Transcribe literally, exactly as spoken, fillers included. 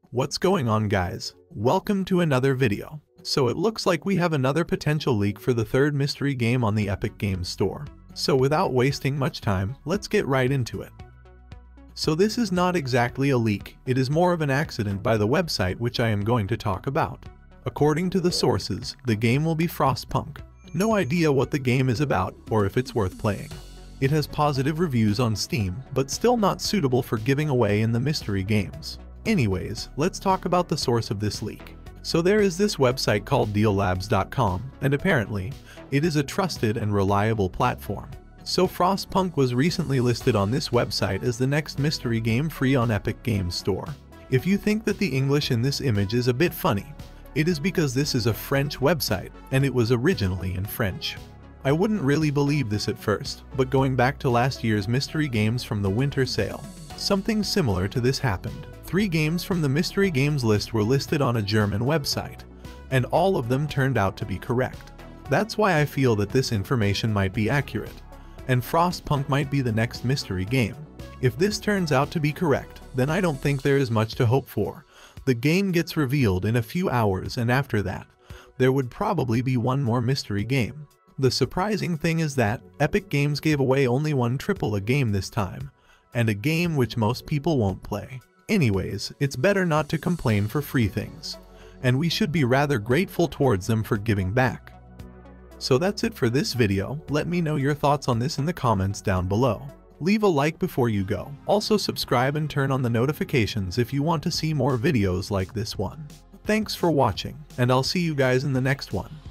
What's going on, guys? Welcome to another video. So it looks like we have another potential leak for the third mystery game on the Epic Games Store. So without wasting much time, let's get right into it. So this is not exactly a leak, it is more of an accident by the website which I am going to talk about. According to the sources, the game will be Frostpunk. No idea what the game is about or if it's worth playing. It has positive reviews on Steam, but still not suitable for giving away in the mystery games. Anyways, let's talk about the source of this leak. So there is this website called deal labs dot com, and apparently, it is a trusted and reliable platform. So Frostpunk was recently listed on this website as the next mystery game free on Epic Games Store. If you think that the English in this image is a bit funny, it is because this is a French website, and it was originally in French. I wouldn't really believe this at first, but going back to last year's mystery games from the winter sale, something similar to this happened. Three games from the mystery games list were listed on a German website, and all of them turned out to be correct. That's why I feel that this information might be accurate, and Frostpunk might be the next mystery game. If this turns out to be correct, then I don't think there is much to hope for. The game gets revealed in a few hours, and after that, there would probably be one more mystery game. The surprising thing is that Epic Games gave away only one triple A game this time, and a game which most people won't play. Anyways, it's better not to complain for free things, and we should be rather grateful towards them for giving back. So that's it for this video. Let me know your thoughts on this in the comments down below. Leave a like before you go. Also subscribe and turn on the notifications if you want to see more videos like this one. Thanks for watching, and I'll see you guys in the next one.